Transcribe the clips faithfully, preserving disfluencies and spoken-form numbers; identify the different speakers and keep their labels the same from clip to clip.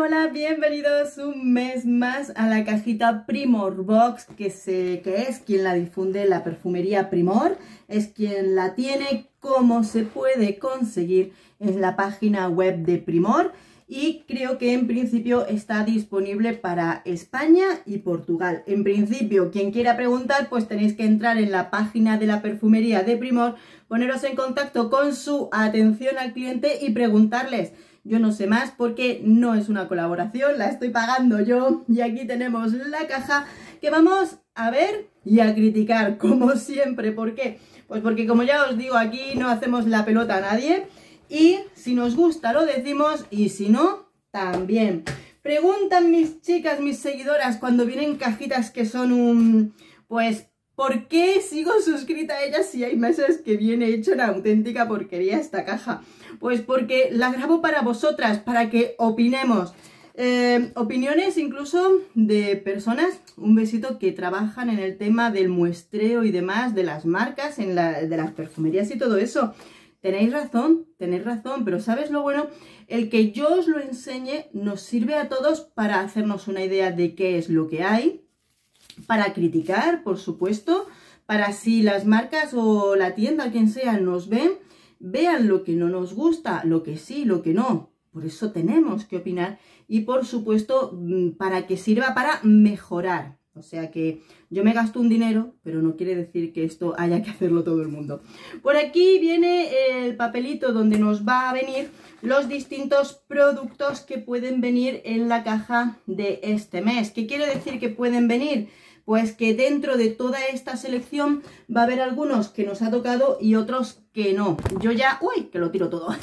Speaker 1: hola, bienvenidos un mes más a la cajita Primor Box, que, se, que es quien la difunde, la perfumería Primor, es quien la tiene, cómo se puede conseguir en la página web de Primor y creo que en principio está disponible para España y Portugal. En principio, quien quiera preguntar, pues tenéis que entrar en la página de la perfumería de Primor, poneros en contacto con su atención al cliente y preguntarles. Yo no sé más porque no es una colaboración, la estoy pagando yo y aquí tenemos la caja que vamos a ver y a criticar como siempre. ¿Por qué? Pues porque como ya os digo, aquí no hacemos la pelota a nadie y si nos gusta lo decimos y si no, también. Preguntan mis chicas, mis seguidoras cuando vienen cajitas que son un... pues... ¿por qué sigo suscrita a ellas si hay meses que viene hecho una auténtica porquería esta caja? Pues porque la grabo para vosotras, para que opinemos. Eh, opiniones incluso de personas, un besito, que trabajan en el tema del muestreo y demás, de las marcas, en la, de las perfumerías y todo eso. Tenéis razón, tenéis razón, pero ¿sabes lo bueno? El que yo os lo enseñe nos sirve a todos para hacernos una idea de qué es lo que hay, para criticar, por supuesto, para si las marcas o la tienda, quien sea, nos ven, vean lo que no nos gusta, lo que sí, lo que no. Por eso tenemos que opinar y, por supuesto, para que sirva para mejorar. O sea que yo me gasto un dinero, pero no quiere decir que esto haya que hacerlo todo el mundo. Por aquí viene el papelito donde nos va a venir los distintos productos que pueden venir en la caja de este mes. ¿Qué quiere decir que pueden venir? Pues que dentro de toda esta selección va a haber algunos que nos ha tocado y otros que no. Yo ya... ¡Uy! Que lo tiro todo.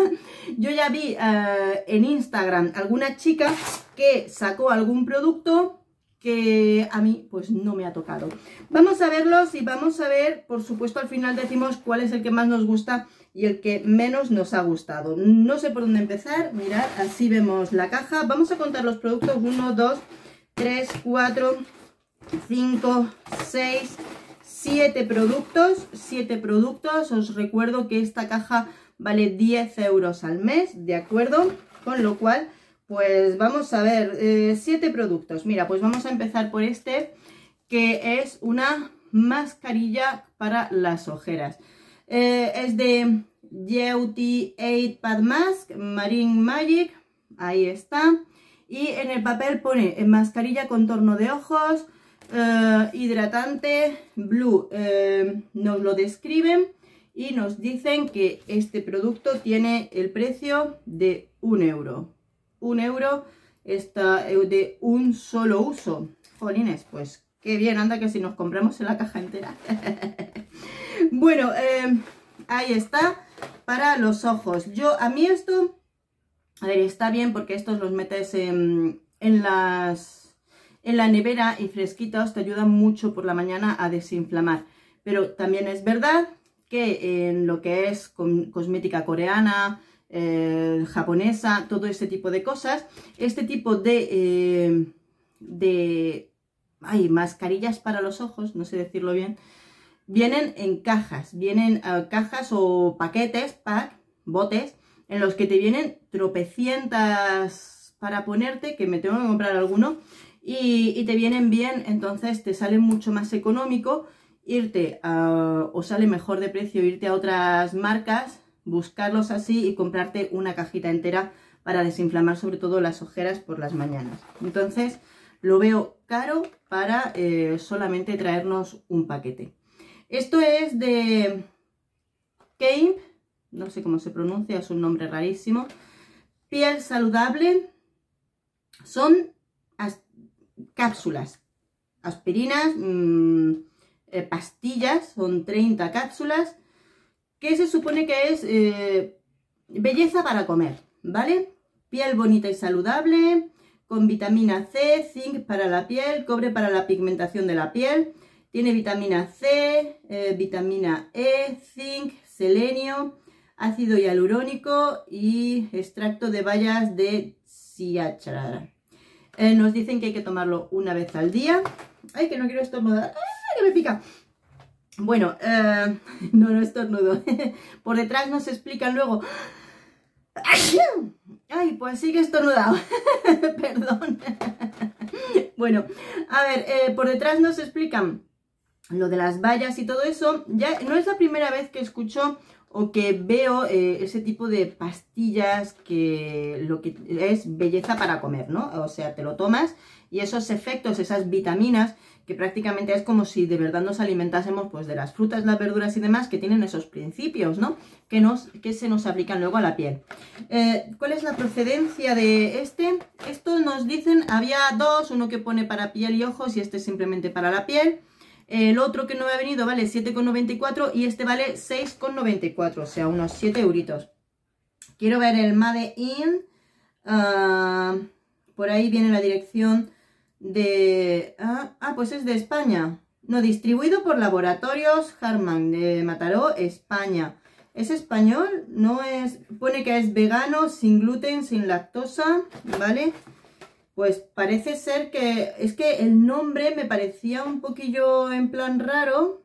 Speaker 1: Yo ya vi uh, en Instagram alguna chica que sacó algún producto que a mí pues no me ha tocado. Vamos a verlos y vamos a ver, por supuesto, al final decimos cuál es el que más nos gusta y el que menos nos ha gustado. No sé por dónde empezar. Mirad, así vemos la caja. Vamos a contar los productos. uno, dos, tres, cuatro... cinco, seis, siete productos, siete productos. Os recuerdo que esta caja vale diez euros al mes, ¿de acuerdo? Con lo cual, pues vamos a ver, eh, siete productos. Mira, pues vamos a empezar por este, que es una mascarilla para las ojeras. Eh, es de Beauty Aid Pad Mask, Marine Magic, ahí está. Y en el papel pone mascarilla contorno de ojos, Uh, hidratante blue, uh, nos lo describen y nos dicen que este producto tiene el precio de un euro. Un euro está de un solo uso. Jolines, pues qué bien, anda que si nos compramos en la caja entera. Bueno, eh, ahí está, para los ojos. Yo, a mí esto, a ver, está bien porque estos los metes en, en las... en la nevera y fresquitos, te ayudan mucho por la mañana a desinflamar. Pero también es verdad que en lo que es cosmética coreana, eh, japonesa, todo este tipo de cosas, este tipo de, eh, de ay, mascarillas para los ojos, no sé decirlo bien, vienen en cajas, vienen uh, cajas o paquetes, pack, botes, en los que te vienen tropecientas para ponerte, que me tengo que comprar alguno, Y, y te vienen bien, entonces te sale mucho más económico irte a, o sale mejor de precio irte a otras marcas, buscarlos así y comprarte una cajita entera para desinflamar sobre todo las ojeras por las mañanas. Entonces lo veo caro para eh, solamente traernos un paquete. Esto es de Keimp, no sé cómo se pronuncia, es un nombre rarísimo. Piel saludable, son cápsulas, aspirinas, mmm, eh, pastillas, son treinta cápsulas, que se supone que es eh, belleza para comer, ¿vale? Piel bonita y saludable, con vitamina C, zinc para la piel, cobre para la pigmentación de la piel, tiene vitamina C, eh, vitamina E, zinc, selenio, ácido hialurónico y extracto de bayas de siachara. Eh, nos dicen que hay que tomarlo una vez al día. ¡Ay, que no quiero estornudar! ¡Ay, que me pica! Bueno, eh, no, no estornudo. Por detrás nos explican luego Ay, pues sí que he estornudado. Perdón. Bueno, a ver, eh, por detrás nos explican lo de las vallas y todo eso. Ya no es la primera vez que escucho o que veo eh, ese tipo de pastillas que lo que es belleza para comer, ¿no? O sea, te lo tomas y esos efectos, esas vitaminas, que prácticamente es como si de verdad nos alimentásemos pues de las frutas, las verduras y demás, que tienen esos principios, ¿no? Que, nos, que se nos aplican luego a la piel. Eh, ¿Cuál es la procedencia de este? Esto nos dicen, había dos, uno que pone para piel y ojos y este simplemente para la piel. El otro que no me ha venido vale siete con noventa y cuatro y este vale seis con noventa y cuatro, o sea, unos siete euritos. Quiero ver el Made in. Uh, por ahí viene la dirección de... Ah, ah, pues es de España. No, distribuido por Laboratorios Harman de Mataró, España. ¿Es español? No es... Pone que es vegano, sin gluten, sin lactosa, ¿vale? Pues parece ser que... Es que el nombre me parecía un poquillo en plan raro.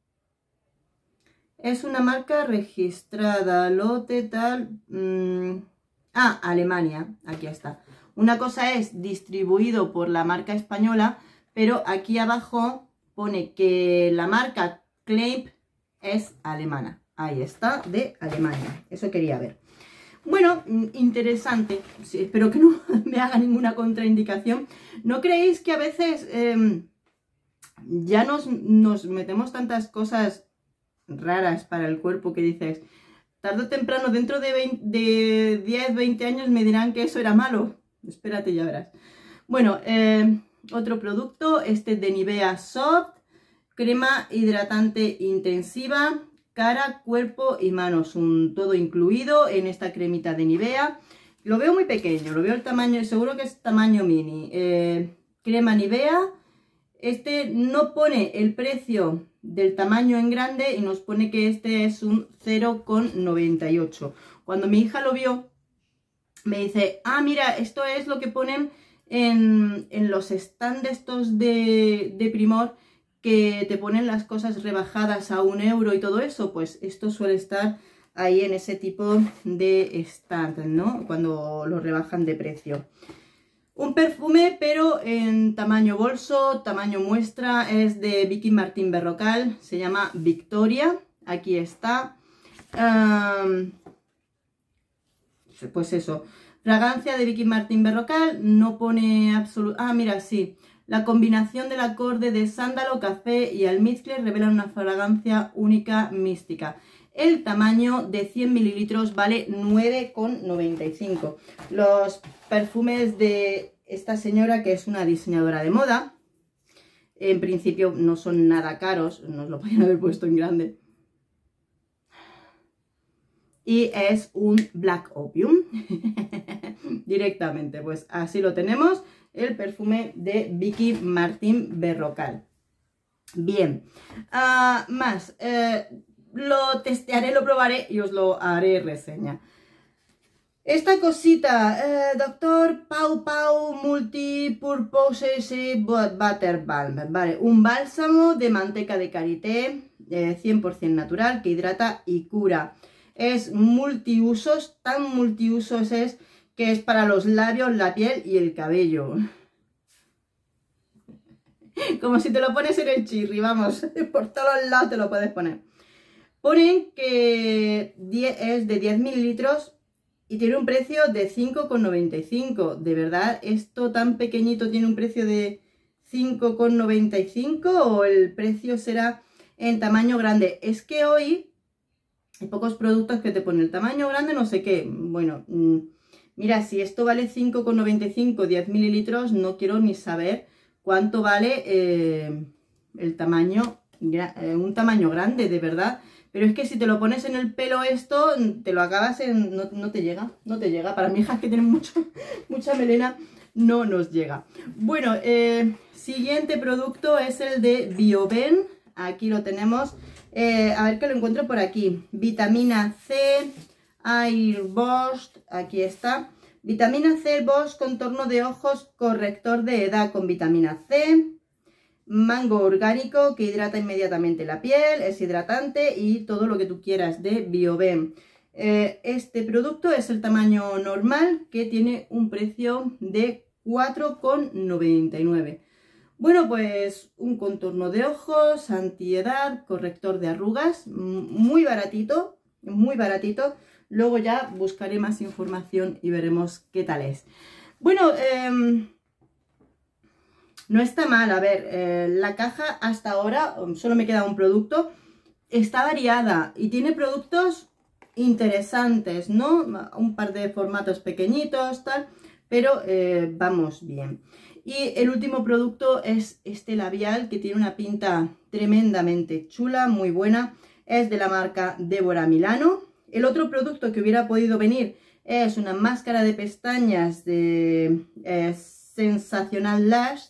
Speaker 1: Es una marca registrada, lote tal... Mmm, ah, Alemania, aquí está. Una cosa es distribuido por la marca española, pero aquí abajo pone que la marca Kleib es alemana. Ahí está, de Alemania. Eso quería ver. Bueno, interesante. Sí, espero que no me haga ninguna contraindicación. ¿No creéis que a veces eh, ya nos, nos metemos tantas cosas raras para el cuerpo que dices, tarde o temprano, dentro de, veinte, de diez, veinte años me dirán que eso era malo? Espérate, ya verás. Bueno, eh, otro producto, este de Nivea Soft, crema hidratante intensiva, cara, cuerpo y manos, un todo incluido en esta cremita de Nivea. Lo veo muy pequeño, lo veo el tamaño, seguro que es tamaño mini. Eh, crema Nivea, este no pone el precio del tamaño en grande y nos pone que este es un cero con noventa y ocho. Cuando mi hija lo vio, me dice, ah, mira, esto es lo que ponen en, en los stands estos de, de Primor, que te ponen las cosas rebajadas a un euro y todo eso. Pues esto suele estar ahí en ese tipo de stand, ¿no? Cuando lo rebajan de precio. Un perfume, pero en tamaño bolso, tamaño muestra, es de Vicky Martín Berrocal, se llama Victoria, aquí está. Um, Pues eso, fragancia de Vicky Martín Berrocal, no pone absoluto... Ah, mira, sí. La combinación del acorde de sándalo, café y almizcle revela una fragancia única, mística. El tamaño de cien mililitros vale nueve con noventa y cinco. Los perfumes de esta señora, que es una diseñadora de moda, en principio no son nada caros, nos lo podrían haber puesto en grande. Y es un Black Opium. Directamente, pues así lo tenemos. El perfume de Vicky Martín Berrocal. Bien, uh, más. Eh, lo testearé, lo probaré y os lo haré reseña. Esta cosita, eh, Doctor Pau Pau Multipurpose Butter Balm, ¿vale? Un bálsamo de manteca de karité, eh, cien por cien natural, que hidrata y cura. Es multiusos, tan multiusos es que es para los labios, la piel y el cabello. Como si te lo pones en el chirri, vamos, por todos lados te lo puedes poner. Ponen que es de diez mililitros y tiene un precio de cinco con noventa y cinco. ¿De verdad esto tan pequeñito tiene un precio de cinco con noventa y cinco o el precio será en tamaño grande? Es que hoy hay pocos productos que te ponen el tamaño grande, no sé qué. Bueno, mmm, mira, si esto vale cinco con noventa y cinco, diez mililitros, no quiero ni saber cuánto vale eh, el tamaño, eh, un tamaño grande, de verdad. Pero es que si te lo pones en el pelo esto, te lo acabas en... No, no te llega, no te llega. Para mi hija que tiene mucho, mucha melena, no nos llega. Bueno, eh, siguiente producto es el de Bioben. Aquí lo tenemos. Eh, a ver que lo encuentro por aquí. Vitamina C, Air Boost, aquí está. Vitamina C, Boost, contorno de ojos, corrector de edad con vitamina C. Mango orgánico que hidrata inmediatamente la piel, es hidratante y todo lo que tú quieras de Bioben. Eh, este producto es el tamaño normal, que tiene un precio de cuatro con noventa y nueve. Bueno, pues un contorno de ojos, antiedad, corrector de arrugas, muy baratito, muy baratito. Luego ya buscaré más información y veremos qué tal es. Bueno, eh, no está mal. A ver, eh, la caja hasta ahora, solo me queda un producto, está variada y tiene productos interesantes, ¿no? Un par de formatos pequeñitos, tal, pero eh, vamos bien. Y el último producto es este labial, que tiene una pinta tremendamente chula, muy buena. Es de la marca Débora Milano. El otro producto que hubiera podido venir es una máscara de pestañas de eh, Sensational Lash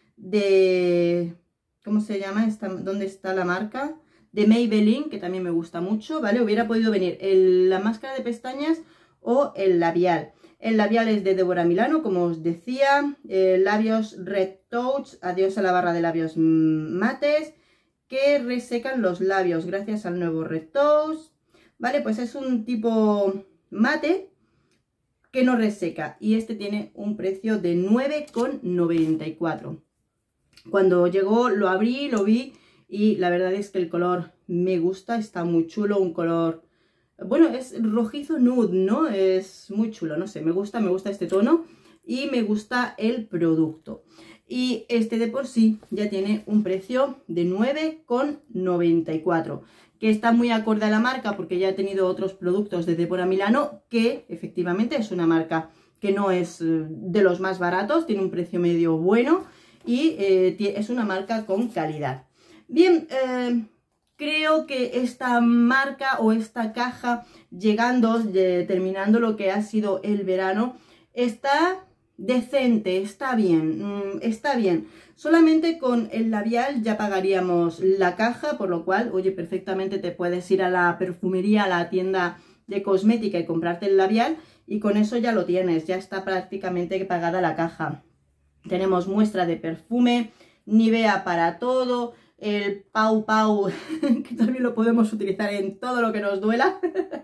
Speaker 1: de... ¿Cómo se llama? Esta, ¿dónde está la marca? De Maybelline, que también me gusta mucho, ¿vale? Hubiera podido venir el, la máscara de pestañas o el labial. El labial es de Débora Milano, como os decía. Eh, labios Red Touch, adiós a la barra de labios mates, que resecan los labios gracias al nuevo Red Touch. Vale, pues es un tipo mate que no reseca. Y este tiene un precio de nueve con noventa y cuatro. Cuando llegó lo abrí, lo vi y la verdad es que el color me gusta, está muy chulo, un color... Bueno, es rojizo nude, ¿no? Es muy chulo, no sé, me gusta, me gusta este tono y me gusta el producto. Y este de por sí ya tiene un precio de nueve con noventa y cuatro, que está muy acorde a la marca porque ya he tenido otros productos de Débora Milano, que efectivamente es una marca que no es de los más baratos, tiene un precio medio bueno y eh, es una marca con calidad. Bien, eh... creo que esta marca o esta caja, llegando, de, terminando lo que ha sido el verano, está decente, está bien, mmm, está bien. Solamente con el labial ya pagaríamos la caja, por lo cual, oye, perfectamente te puedes ir a la perfumería, a la tienda de cosmética y comprarte el labial y con eso ya lo tienes, ya está prácticamente pagada la caja. Tenemos muestra de perfume, Nivea para todo, el Pau Pau, que también lo podemos utilizar en todo lo que nos duela,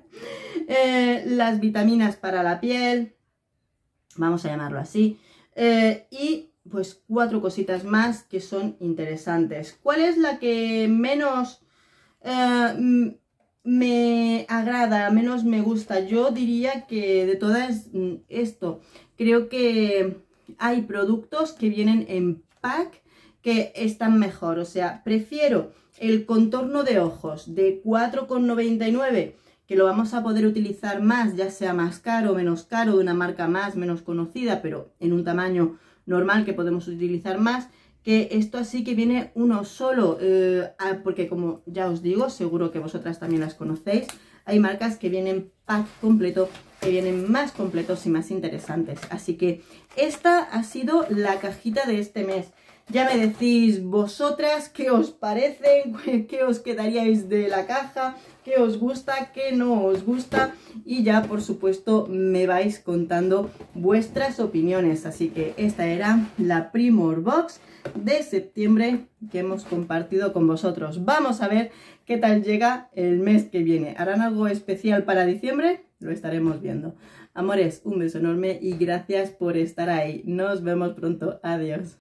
Speaker 1: eh, las vitaminas para la piel, vamos a llamarlo así, eh, y pues cuatro cositas más que son interesantes. ¿Cuál es la que menos eh, me agrada, menos me gusta? Yo diría que de todas esto, creo que hay productos que vienen en pack que están mejor, o sea, prefiero el contorno de ojos de cuatro con noventa y nueve, que lo vamos a poder utilizar más, ya sea más caro o menos caro, de una marca más, menos conocida, pero en un tamaño normal que podemos utilizar más, que esto así que viene uno solo, eh, porque como ya os digo, seguro que vosotras también las conocéis, hay marcas que vienen pack completo, que vienen más completos y más interesantes, así que esta ha sido la cajita de este mes. Ya me decís vosotras qué os parece, qué os quedaríais de la caja, qué os gusta, qué no os gusta y ya por supuesto me vais contando vuestras opiniones. Así que esta era la Primor Box de septiembre que hemos compartido con vosotros. Vamos a ver qué tal llega el mes que viene. ¿Harán algo especial para diciembre? Lo estaremos viendo. Amores, un beso enorme y gracias por estar ahí. Nos vemos pronto. Adiós.